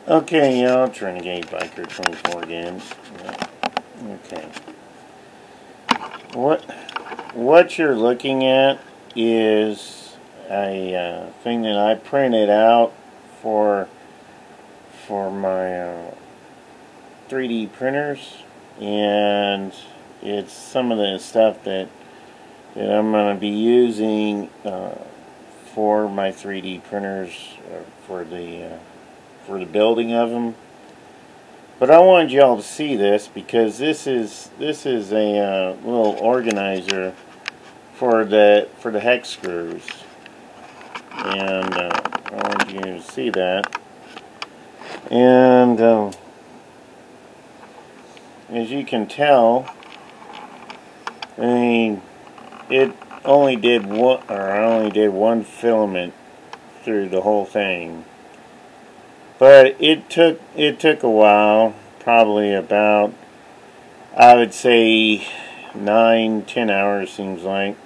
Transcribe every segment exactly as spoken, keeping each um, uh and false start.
Okay, y'all, Renegade Biker twenty-four again. Okay. What what you're looking at is a uh, thing that I printed out for for my uh, three D printers, and it's some of the stuff that that I'm going to be using uh, for my three D printers uh, for the uh, for the building of them. But I wanted y'all to see this because this is this is a uh, little organizer for the for the hex screws, and uh, I wanted you to see that. And uh, as you can tell, I mean, it only did one, or I only did one filament through the whole thing. But it took it took a while, probably about, I would say, nine, ten hours seems like.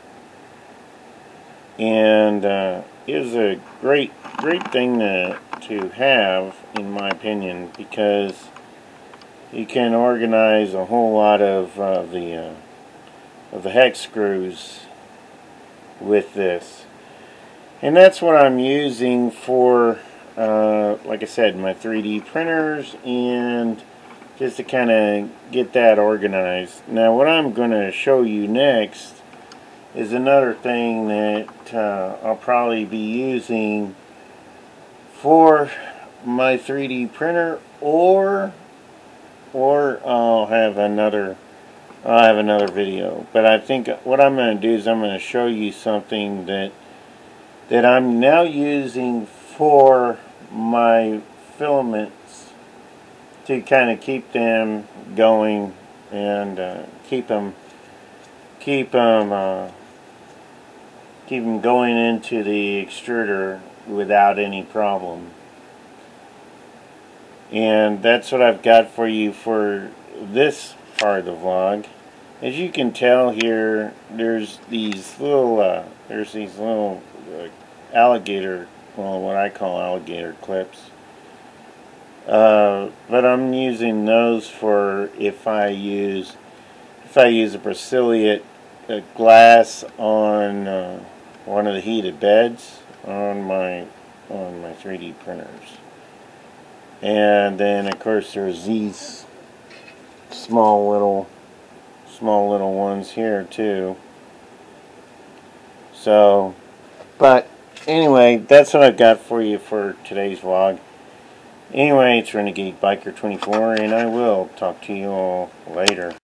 And uh, it was a great great thing to to have, in my opinion, because you can organize a whole lot of uh, the uh, of the hex screws with this. And that's what I'm using for, uh, like I said, my three D printers, and just to kind of get that organized. Now what I'm going to show you next is another thing that uh, I'll probably be using for my three D printer, or or I'll have another I'll have another video. But I think what I'm going to do is I'm going to show you something that that I'm now using for my filaments to kind of keep them going and uh, keep them keep them uh, keep them going into the extruder without any problem. And that's what I've got for you for this part of the vlog. As you can tell here, there's these little uh, there's these little uh, alligator, well, what I call alligator clips. Uh, but I'm using those for if I use if I use a Brasilia uh, glass on uh, one of the heated beds on my on my three D printers. And then of course there's these small little small little ones here too. So, but anyway, that's what I've got for you for today's vlog. Anyway, it's Renegade Biker twenty-four, and I will talk to you all later.